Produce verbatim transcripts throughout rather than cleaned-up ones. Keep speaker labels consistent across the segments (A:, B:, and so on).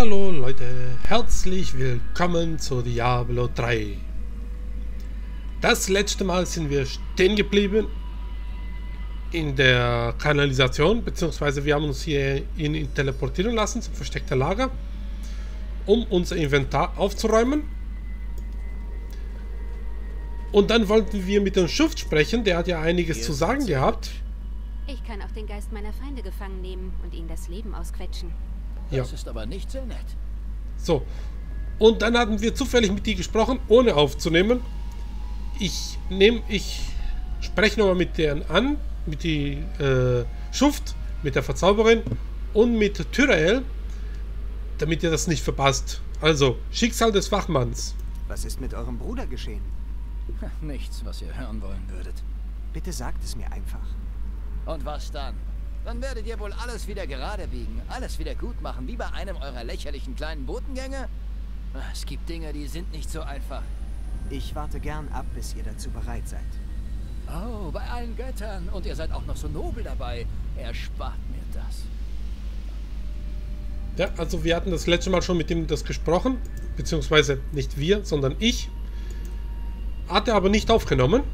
A: Hallo Leute, herzlich willkommen zu Diablo drei. Das letzte Mal sind wir stehen geblieben in der Kanalisation, beziehungsweise wir haben uns hier in teleportieren lassen zum versteckten Lager, um unser Inventar aufzuräumen. Und dann wollten wir mit dem Schuft sprechen, der hat ja einiges zu sagen gehabt.
B: Ich kann auch den Geist meiner Feinde gefangen nehmen und ihnen das Leben ausquetschen.
C: Das
A: Ja.
C: ist aber nicht sehr nett.
A: So. Und dann hatten wir zufällig mit dir gesprochen, ohne aufzunehmen. Ich nehme, ich spreche nochmal mit denen an, mit die äh, Schuft, mit der Verzauberin und mit Tyrael, damit ihr das nicht verpasst. Also, Schicksal des Wachmanns.
D: Was ist mit eurem Bruder geschehen?
C: Nichts, was ihr hören wollen würdet.
D: Bitte sagt es mir einfach.
C: Und was dann? Dann werdet ihr wohl alles wieder gerade biegen, alles wieder gut machen, wie bei einem eurer lächerlichen kleinen Botengänge? Es gibt Dinge, die sind nicht so einfach.
D: Ich warte gern ab, bis ihr dazu bereit seid.
C: Oh, bei allen Göttern. Und ihr seid auch noch so nobel dabei. Erspart mir das.
A: Ja, also wir hatten das letzte Mal schon mit ihm das gesprochen, beziehungsweise nicht wir, sondern ich. Hat er aber nicht aufgenommen.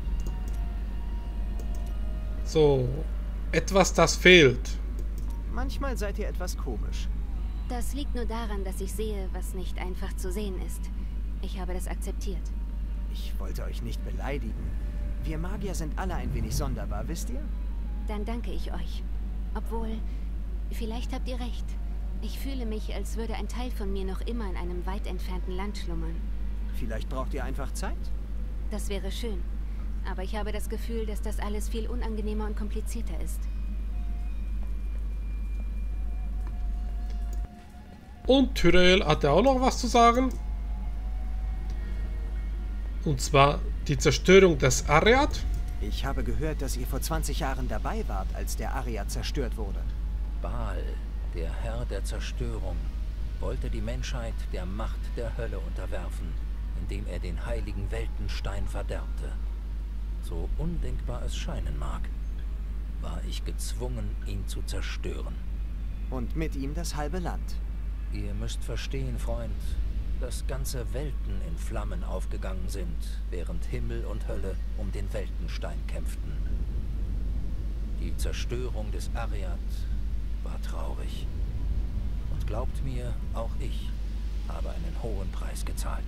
A: So, etwas, das fehlt.
D: Manchmal seid ihr etwas komisch.
B: Das liegt nur daran, dass ich sehe, was nicht einfach zu sehen ist. Ich habe das akzeptiert.
D: Ich wollte euch nicht beleidigen. Wir Magier sind alle ein wenig sonderbar, wisst ihr?
B: Dann danke ich euch. Obwohl, vielleicht habt ihr recht. Ich fühle mich, als würde ein Teil von mir noch immer in einem weit entfernten Land schlummern.
D: Vielleicht braucht ihr einfach Zeit?
B: Das wäre schön. Aber ich habe das Gefühl, dass das alles viel unangenehmer und komplizierter ist.
A: Und Tyrael hatte auch noch was zu sagen. Und zwar die Zerstörung des Ariad.
D: Ich habe gehört, dass ihr vor zwanzig Jahren dabei wart, als der Ariad zerstört wurde.
E: Baal, der Herr der Zerstörung, wollte die Menschheit der Macht der Hölle unterwerfen, indem er den heiligen Weltenstein verderbte. So undenkbar es scheinen mag, war ich gezwungen, ihn zu zerstören.
D: Und mit ihm das halbe Land.
E: Ihr müsst verstehen, Freund, dass ganze Welten in Flammen aufgegangen sind, während Himmel und Hölle um den Weltenstein kämpften. Die Zerstörung des Ariad war traurig. Und glaubt mir, auch ich habe einen hohen Preis gezahlt.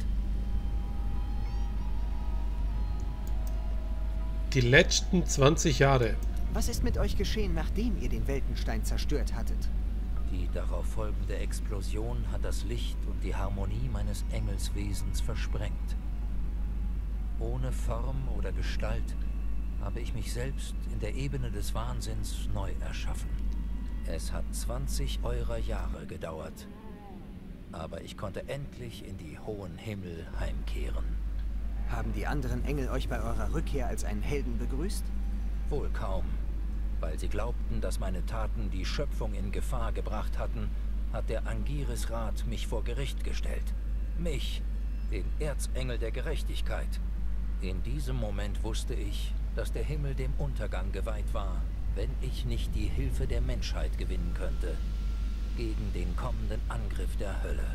A: Die letzten zwanzig Jahre.
D: Was ist mit euch geschehen, nachdem ihr den Weltenstein zerstört hattet?
E: Die darauf folgende Explosion hat das Licht und die Harmonie meines Engelswesens versprengt. Ohne Form oder Gestalt habe ich mich selbst in der Ebene des Wahnsinns neu erschaffen. Es hat zwanzig eurer Jahre gedauert, aber ich konnte endlich in die hohen Himmel heimkehren.
D: Haben die anderen Engel euch bei eurer Rückkehr als einen Helden begrüßt?
E: Wohl kaum. Weil sie glaubten, dass meine Taten die Schöpfung in Gefahr gebracht hatten, hat der Angiris-Rat mich vor Gericht gestellt. Mich, den Erzengel der Gerechtigkeit. In diesem Moment wusste ich, dass der Himmel dem Untergang geweiht war, wenn ich nicht die Hilfe der Menschheit gewinnen könnte, gegen den kommenden Angriff der Hölle.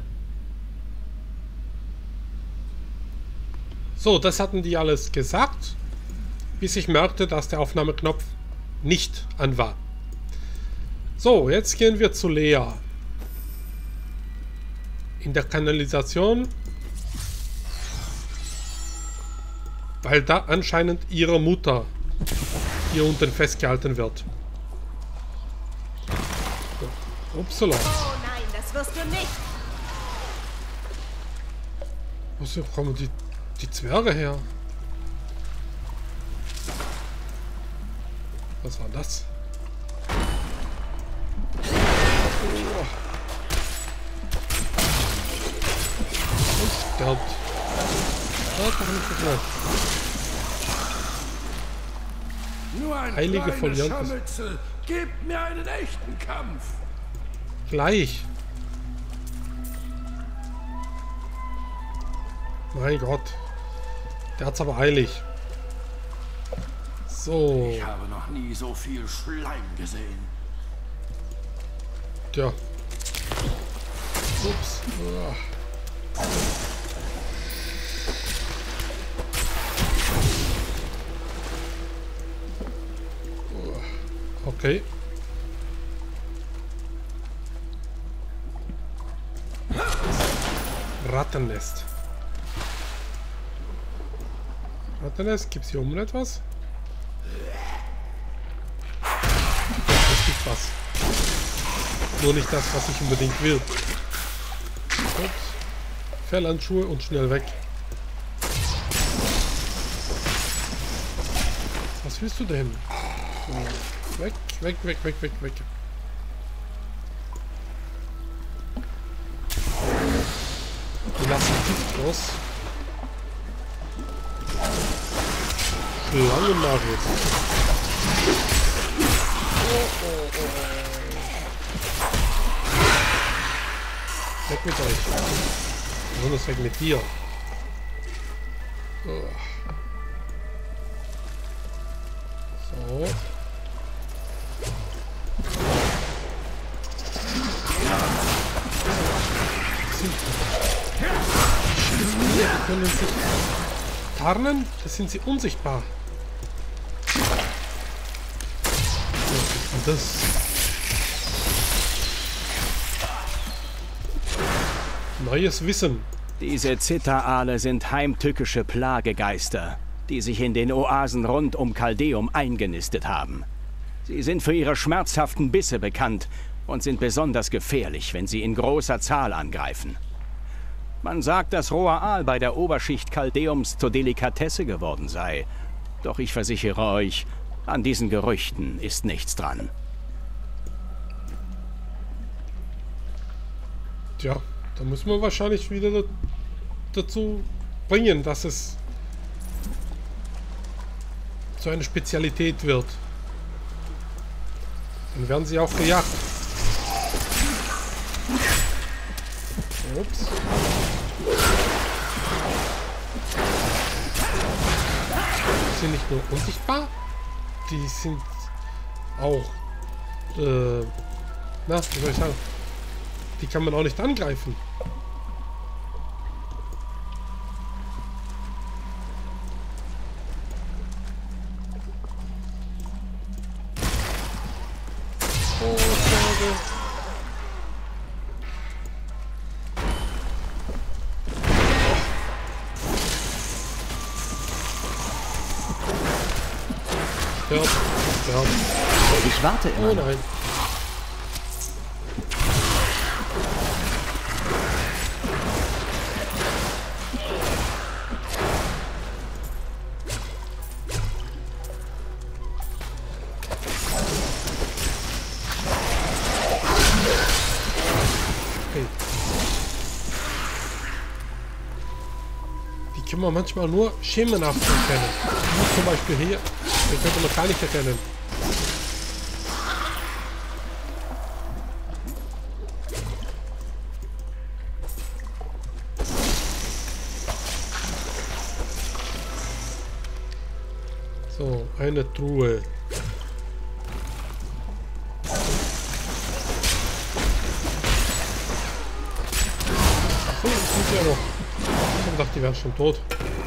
A: So, das hatten die alles gesagt, bis ich merkte, dass der Aufnahmeknopf nicht an war. So, jetzt gehen wir zu Lea. In der Kanalisation. Weil da anscheinend ihre Mutter hier unten festgehalten wird. So, upsala.
B: Oh nein, das wirst du nicht!
A: Wo kommen die, die Zwerge her? Was war das? Oh. Und sterbt. Das doch nicht so gleich.
F: Nur ein
A: Heilige
F: kleines
A: Foliantes.
F: Scharmützel. Gebt mir einen echten Kampf.
A: Gleich. Mein Gott. Der hat's aber eilig. So.
F: Ich habe noch nie so viel Schleim gesehen.
A: Tja. Ups. Uah. Okay. Rattennest. Rattennest, gibt es hier oben etwas? Es gibt was. Nur nicht das, was ich unbedingt will. Ups. Fellhandschuhe und schnell weg. Was willst du denn? So, weg, weg, weg, weg, weg, weg. Die lassen Gift los. Schlangenmagel. Oh, oh, oh. Weg mit euch. Besonders weg mit dir. Oh. So. Die können sich tarnen, das sind sie unsichtbar. Und das. Neues Wissen.
G: Diese Zitterale sind heimtückische Plagegeister, die sich in den Oasen rund um Caldeum eingenistet haben. Sie sind für ihre schmerzhaften Bisse bekannt und sind besonders gefährlich, wenn sie in großer Zahl angreifen. Man sagt, dass roher Aal bei der Oberschicht Caldeums zur Delikatesse geworden sei. Doch ich versichere euch, an diesen Gerüchten ist nichts dran.
A: Tja, da muss man wahrscheinlich wieder dazu bringen, dass es zu einer Spezialität wird. Dann werden sie auch gejagt. Ups. Die sind nicht nur unsichtbar, die sind auch, äh, na, wie soll ich sagen, die kann man auch nicht angreifen. Oh, schade. Ja, ja.
G: Ich warte immer.
A: Oh nein. Okay. Die können wir manchmal nur schemenhaft erkennen. Wie zum Beispiel hier. Den könnte man gar nicht erkennen. So, eine Truhe. So, das sind ja noch. Ich dachte, die wären schon tot.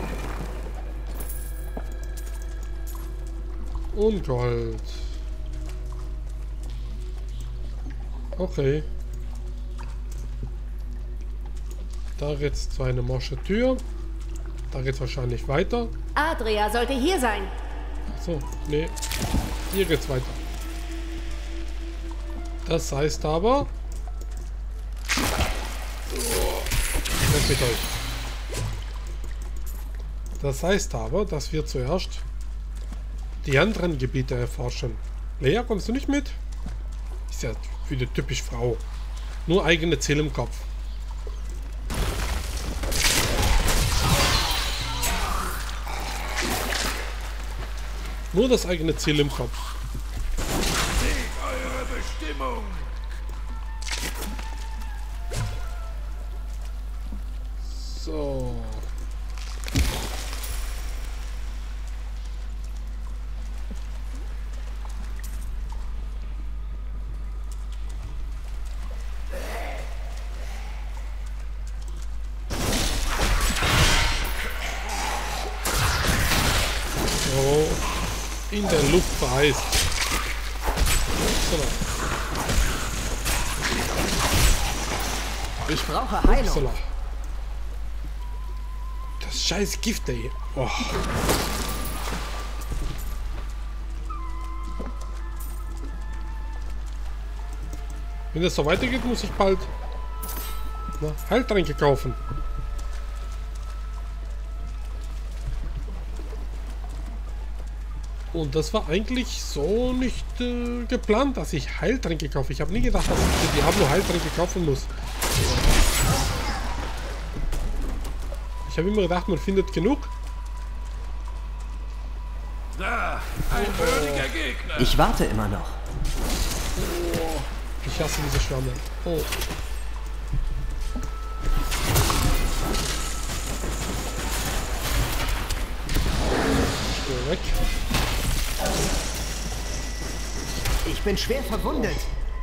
A: Und Gold. Okay. Da geht's zu einer morsche Tür. Da geht's wahrscheinlich weiter.
H: Adria sollte hier sein.
A: Achso, nee. Hier geht's weiter. Das heißt aber... Weg mit euch. Das heißt aber, dass wir zuerst die anderen Gebiete erforschen. Lea, kommst du nicht mit? Ist ja wieder typisch Frau. Nur eigene Ziel im Kopf. Nur das eigene Ziel im Kopf.
F: Seht eure Bestimmung!
A: So. in der Luft vereist.
D: Ich brauche Heilung.
A: Upsala. Das scheiß Gift, ey. Oh. Wenn das so weitergeht, muss ich bald na, Heiltränke kaufen. Und das war eigentlich so nicht äh, geplant, dass ich Heiltränke kaufe. Ich habe nie gedacht, dass ich die Diablo Heiltränke kaufen muss. Ich habe immer gedacht, man findet genug.
F: Da, ein würdiger Gegner.
D: Ich warte immer noch.
A: Oh, ich hasse diese Schwamme. Oh. Geh weg.
D: Ich bin schwer verwundet.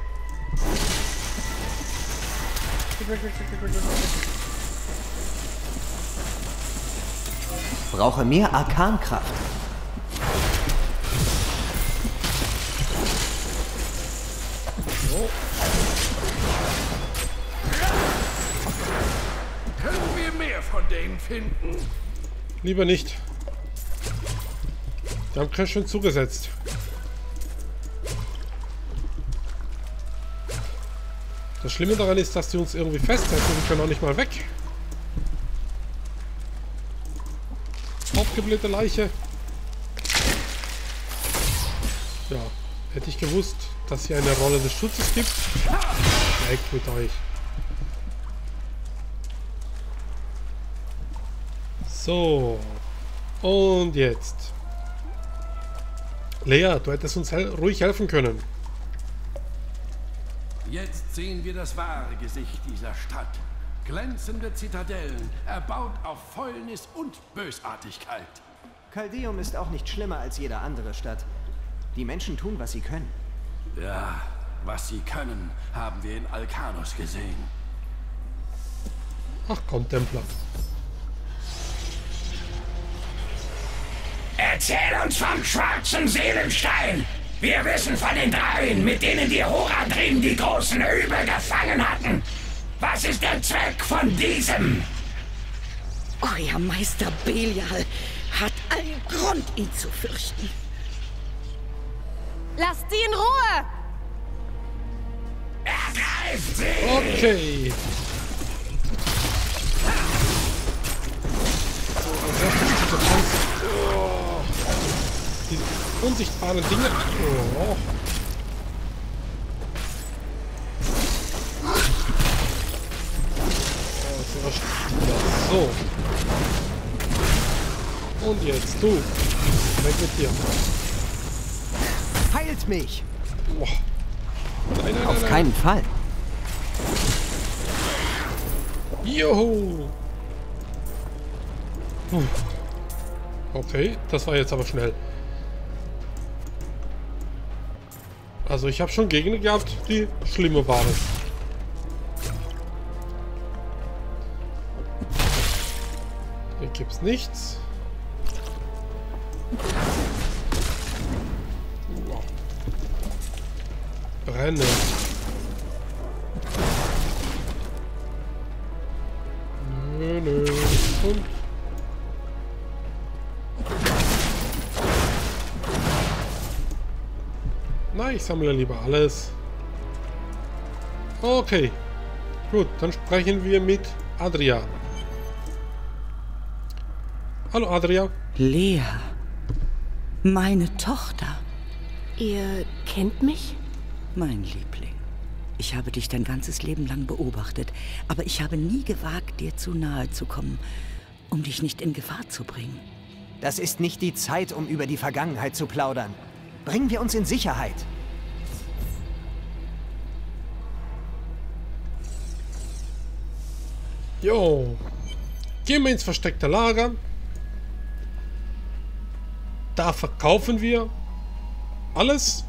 D: Brauche mehr Arkankraft.
A: Oh.
F: Können wir mehr von denen finden?
A: Lieber nicht. Die haben ganz schön zugesetzt. Das Schlimme daran ist, dass die uns irgendwie festhalten. Wir können auch nicht mal weg. Aufgeblähte Leiche. Ja, hätte ich gewusst, dass hier eine Rolle des Schutzes gibt. Weg mit euch. So. Und jetzt. Lea, du hättest uns hel- ruhig helfen können.
F: Jetzt sehen wir das wahre Gesicht dieser Stadt. Glänzende Zitadellen, erbaut auf Fäulnis und Bösartigkeit.
D: Caldeum ist auch nicht schlimmer als jede andere Stadt. Die Menschen tun, was sie können.
F: Ja, was sie können, haben wir in Alcanus gesehen.
A: Ach komm, Templer.
I: Erzähl uns vom schwarzen Seelenstein. Wir wissen von den dreien, mit denen die Horadrim die großen Übel gefangen hatten. Was ist der Zweck von diesem?
J: Euer Meister Belial hat allen Grund, ihn zu fürchten.
H: Lasst sie in Ruhe!
I: Ergreift sie!
A: Okay. Oh, diese unsichtbaren Dinge. Oh. So. Und jetzt du. Weg mit dir.
D: Heilt mich!
A: Boah. Nein, nein,
D: Auf
A: nein, nein.
D: keinen Fall.
A: Juhu. Puh. Okay, das war jetzt aber schnell. Also ich habe schon Gegner gehabt, die schlimmer waren. Hier gibt's nichts. Wow. Brennen. Nö, nö. Und na, ich sammle lieber alles. Okay. Gut, dann sprechen wir mit Adria. Hallo Adria.
J: Lea, meine Tochter.
H: Ihr kennt mich?
J: Mein Liebling, ich habe dich dein ganzes Leben lang beobachtet, aber ich habe nie gewagt, dir zu nahe zu kommen, um dich nicht in Gefahr zu bringen.
D: Das ist nicht die Zeit, um über die Vergangenheit zu plaudern. Bringen wir uns in Sicherheit.
A: Jo. Gehen wir ins versteckte Lager. Da verkaufen wir alles.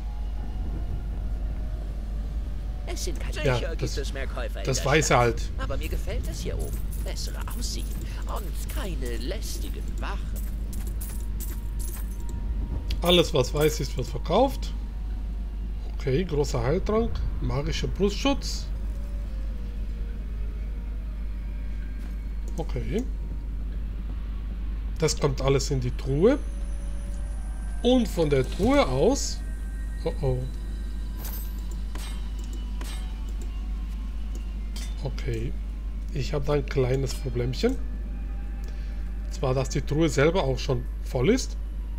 K: Es sind keine
A: Ja,
K: Sicher
A: das-
K: gibt es mehr Käufer in
A: das
K: der
A: weiß er
K: Stadt.
A: halt.
K: Aber mir gefällt es hier oben. Bessere Aussicht und keine lästigen Wachen.
A: Alles, was weiß ist, wird verkauft. Okay, großer Heiltrank. Magischer Brustschutz. Okay. Das kommt alles in die Truhe. Und von der Truhe aus... Oh oh. Okay. Ich habe da ein kleines Problemchen. Und zwar, dass die Truhe selber auch schon voll ist.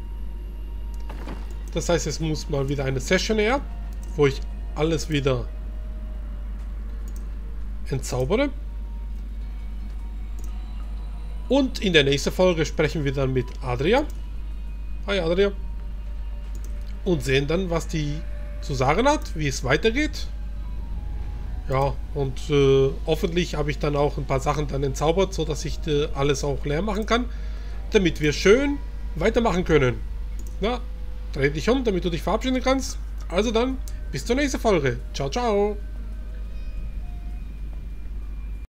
A: Das heißt, es muss mal wieder eine Session her, wo ich alles wieder entzaubere. Und in der nächsten Folge sprechen wir dann mit Adria. Hi Adria. Und sehen dann, was die zu sagen hat, wie es weitergeht. Ja, und äh, hoffentlich habe ich dann auch ein paar Sachen dann entzaubert, sodass ich äh, alles auch leer machen kann, damit wir schön weitermachen können. Na, dreh dich um, damit du dich verabschieden kannst. Also dann, bis zur nächsten Folge. Ciao, ciao.